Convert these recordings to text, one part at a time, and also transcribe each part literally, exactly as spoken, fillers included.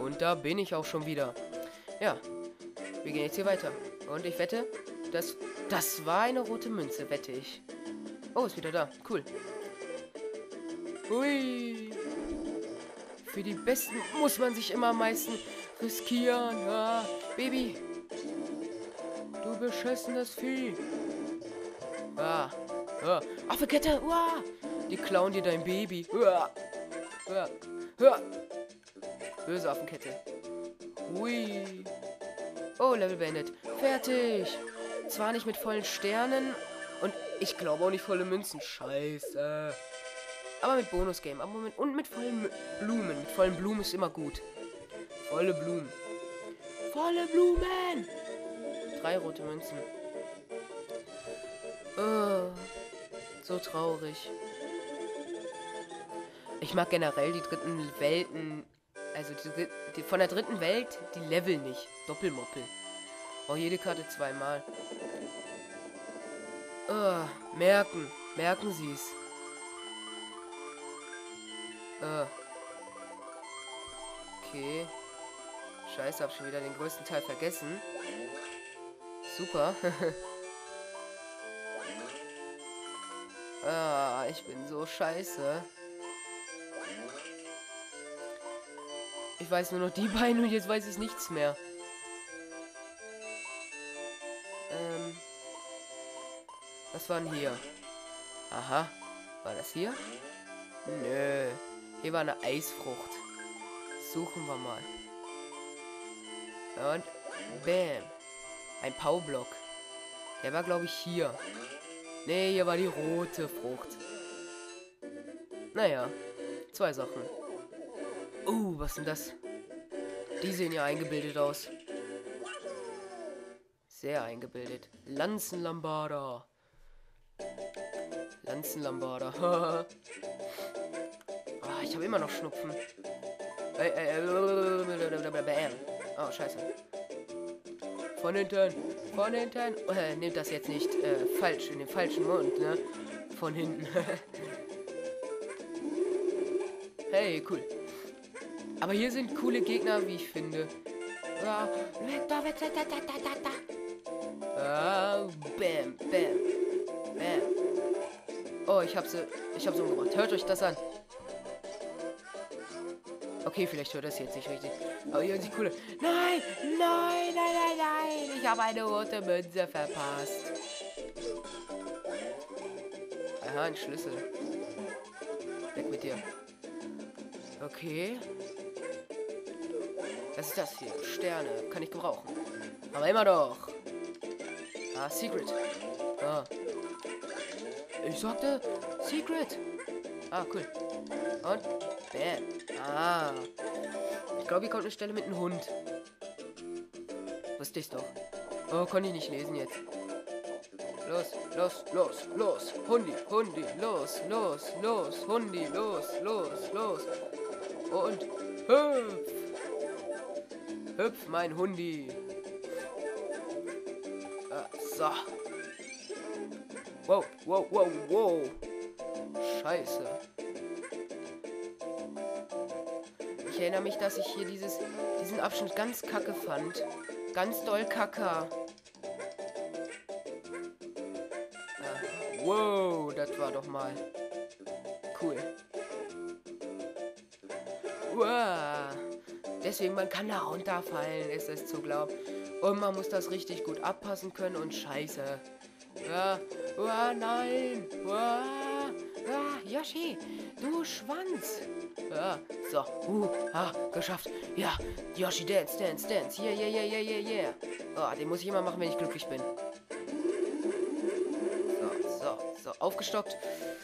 Und da bin ich auch schon wieder. Ja, wir gehen jetzt hier weiter. Und ich wette, das, das war eine rote Münze, wette ich. Oh, ist wieder da. Cool. Hui. Für die Besten muss man sich immer am meisten riskieren. Ja, Baby. Du beschissenes Vieh. Ah. Ah. Affenkette. Uah. Die klauen dir dein Baby. Uah. Uah. Uah. Böse Affenkette. Hui. Oh, Level beendet. Fertig. Zwar nicht mit vollen Sternen. Und ich glaube auch nicht volle Münzen. Scheiße. Aber mit Bonus-Game. Aber mit, und mit vollen Blumen. Mit vollen Blumen ist immer gut. Volle Blumen. Volle Blumen. Drei rote Münzen. Oh, so traurig. Ich mag generell die dritten Welten. Also die, die von der dritten Welt, die Level nicht. Doppelmoppel. Oh, jede Karte zweimal. Oh, merken. Merken Sie es. Oh. Okay. Scheiße, hab schon wieder den größten Teil vergessen. Super. Ah, ich bin so scheiße. Ich weiß nur noch die beiden und jetzt weiß ich nichts mehr. Ähm. Was war denn hier? Aha. War das hier? Nö. Hier war eine Eisfrucht. Suchen wir mal. Und bam. Ein Powerblock. Der war, glaube ich, hier. Nee, hier war die rote Frucht. Naja, zwei Sachen. Uh, was sind das? Die sehen ja eingebildet aus. Sehr eingebildet. Lanzenlambada. Lanzenlambada. Ah, ich habe immer noch Schnupfen. Ey, ey, ey. Oh, scheiße. Von hinten. Von hinten. Äh, nehmt das jetzt nicht äh, falsch in den falschen Mund, ne? Von hinten. Hey, cool. Aber hier sind coole Gegner, wie ich finde. Ja, da, da, da, da, da, da. Ah, bam, bam, bam. Oh, ich hab sie, ich hab sie umgebracht. Hört euch das an. Okay, vielleicht hört das jetzt nicht richtig. Aber hier sind die coole. Nein, nein, nein, nein, nein. Ich habe eine rote Münze verpasst. Aha, ein Schlüssel. Weg mit dir. Okay. Was ist das hier? Sterne. Kann ich gebrauchen. Aber immer doch. Ah, Secret. Ah. Ich sagte Secret. Ah, cool. Und bam. Ah. Ich glaube, hier kommt eine Stelle mit einem Hund. Wusste ich's doch. Oh, konnte ich nicht lesen jetzt. Los, los, los, los. Hundi, Hundi, los, los, los. Hundi, los, los, los. Und hüpf. Hüpf, mein Hundi. Ah, so. Wow, wow, wow, wow. Scheiße. Ich erinnere mich, dass ich hier dieses, diesen Abschnitt ganz kacke fand. Ganz doll kacke. Ah, wow, das war doch mal cool. Wow. Deswegen, man kann da runterfallen, ist es zu glauben. Und man muss das richtig gut abpassen können und scheiße. Ja, wow, nein. Wow. Ah, Yoshi, du Schwanz. Ja, so, uh, ah, geschafft. Ja, Yoshi, dance, dance, dance. Yeah, yeah, yeah, yeah, yeah, yeah. Oh, den muss ich immer machen, wenn ich glücklich bin. So, so, so, aufgestockt.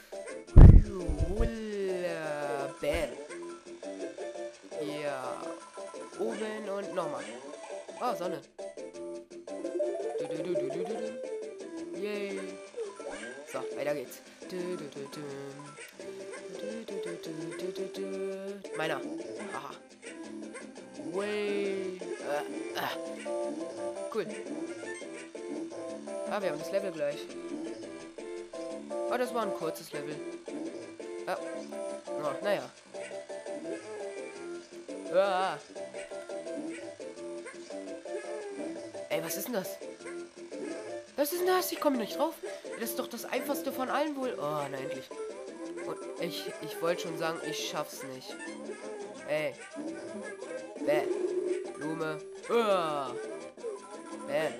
Bam. Ja, oben und nochmal. Oh, Sonne. Du, du, du, du, du, du. Yay. So, weiter geht's. Du, du, du, du. Meiner. Aha. Way. Äh, äh. Cool. Ah, wir haben das Level gleich. Oh, das war ein kurzes Level. Ah. Oh, naja. Ah. Ey, was ist denn das? Was ist denn das? Ich komme nicht drauf. Das ist doch das einfachste von allen wohl. Oh, nein, endlich. Und ich, ich wollte schon sagen, ich schaff's nicht. Ey. Bäh. Blume. Uah. Bäm.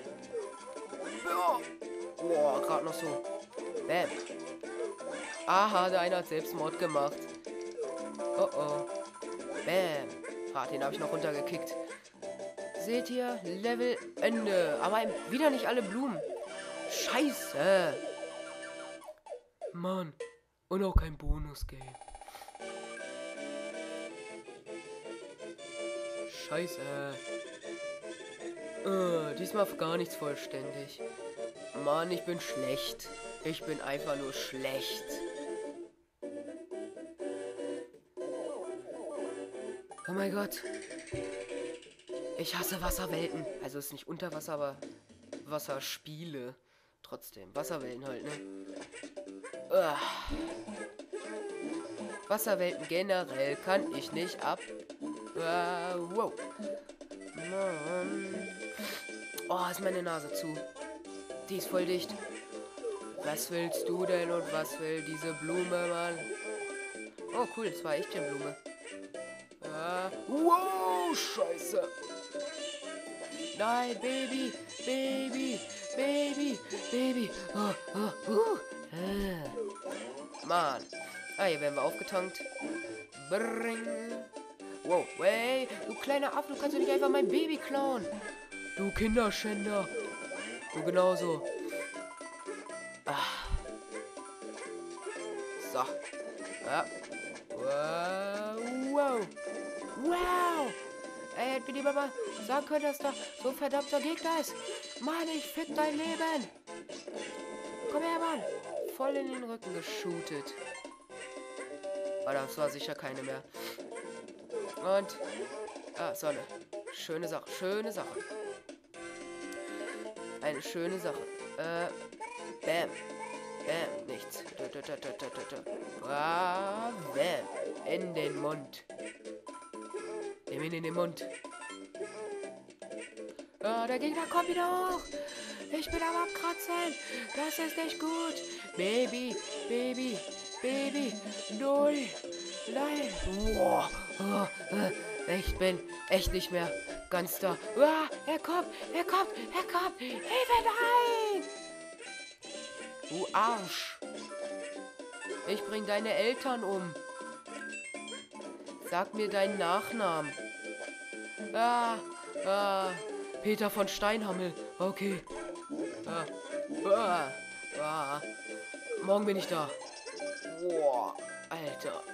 Boah, gerade noch so. Bäm. Aha, der eine hat Selbstmord gemacht. Oh oh. Bäm. Ah, den habe ich noch runtergekickt. Seht ihr? Level Ende. Aber wieder nicht alle Blumen. Scheiße. Mann. Und auch kein Bonus-Game. Scheiße. Uh, diesmal gar nichts vollständig. Mann, ich bin schlecht. Ich bin einfach nur schlecht. Oh mein Gott. Ich hasse Wasserwelten. Also es ist nicht Unterwasser, aber Wasserspiele. Trotzdem. Wasserwelten halt, ne? Uah. Wasserwelten generell kann ich nicht ab. Uh, wow. Mann. Oh, ist meine Nase zu. Die ist voll dicht. Was willst du denn und was will diese Blume, Mann? Oh, cool, das war echt eine Blume. Uh, wow, scheiße. Nein, Baby, Baby, Baby, Baby. Oh, oh, uh. Ah. Mann. Ah, hier werden wir aufgetankt. Bring. Wow, wey, du kleiner Affe, du kannst doch nicht einfach mein Baby klauen. Du Kinderschänder. Du genauso. Ah. So. Ja. Wow. Wow. Wow. Ey, hätte mir die Mama sagen können, dass da so ein verdammter Gegner ist. Mann, ich fick dein Leben. Komm her, Mann. Voll in den Rücken geshootet. Aber das war sicher keine mehr. Und. Ah, Sonne. Schöne Sache. Schöne Sache. Eine schöne Sache. Äh. Bam. Bam. Nichts. Da, da, da, da, da, da. Ah, bam. In den Mund. Nimm ihn in den Mund. Ah, der Gegner kommt wieder hoch. Ich bin am Abkratzen. Das ist nicht gut. Baby. Baby. Baby. Null. Nein. Boah. Oh, äh, ich bin echt nicht mehr ganz da. Ah, er kommt. Er kommt. Er kommt. Hilfe, nein. Du Arsch. Ich bring deine Eltern um. Sag mir deinen Nachnamen. Ah, ah, Peter von Steinhammel. Okay. Ah, ah, ah. Morgen bin ich da. Boah, Alter.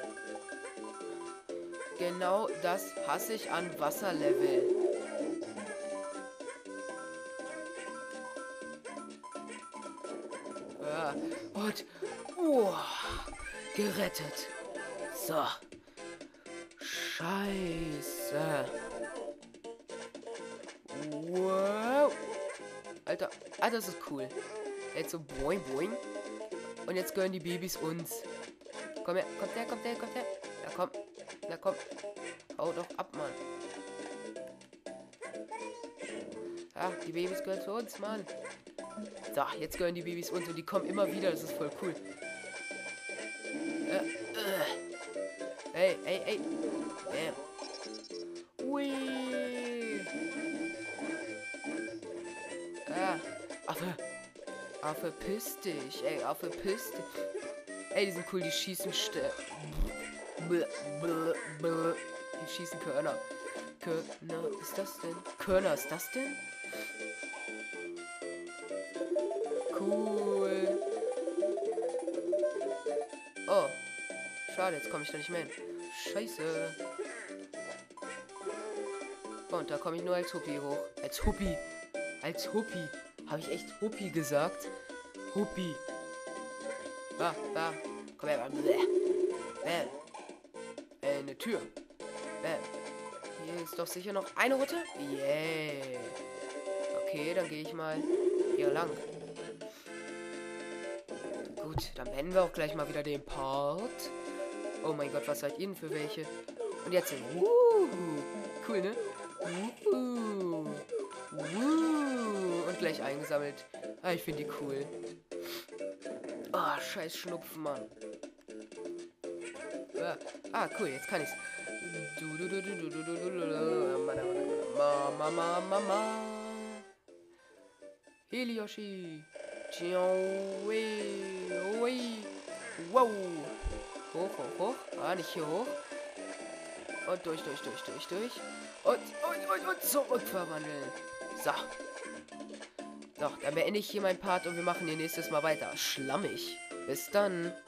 Genau das hasse ich an Wasserlevel. Ah, und oh, gerettet. So. Scheiße. Wow. Alter, ah, das ist cool. Jetzt so boing, boing. Und jetzt gehören die Babys uns. Komm her, kommt her, kommt her, kommt her. Na komm, na komm. Hau doch ab, Mann. Ja, die Babys gehören zu uns, Mann. So, jetzt gehören die Babys uns und die kommen immer wieder. Das ist voll cool. Äh, äh. Hey, hey, hey. Bam. Ui. Ah, Affe. Affe, piss dich. Ey, Affe, piss dich. Ey, die sind cool, die schießen Ste... Bl, bl, bl. Die schießen Körner. Körner, ist das denn? Körner, ist das denn? Cool. Oh. Schade, jetzt komme ich da nicht mehr hin. Scheiße. Und da komme ich nur als Huppi hoch. Als Huppi. Als Huppi. Habe ich echt Huppi gesagt? Huppi. Ah, da. Komm her. Bam. Äh, eine Tür. Bam. Hier ist doch sicher noch eine Route. Yeah. Okay, dann gehe ich mal hier lang. Gut, dann beenden wir auch gleich mal wieder den Part. Oh mein Gott, was seid ihr denn für welche? Und jetzt uh, cool, ne? Uh, uh, uh. gleich eingesammelt. Ah, ich finde die cool. Ah, scheiß Schnupfen, Mann. Ah, ah, cool, jetzt kann ich's. Mama, Mama, Mama. Heliyoshi. Wow. Hoch, hoch, hoch. Ah, nicht hier hoch. Und durch, durch, durch, durch, durch. Und, und, und, und zurückverwandeln. So. So, dann beende ich hier meinen Part und wir machen hier nächstes Mal weiter. Schlammig. Bis dann.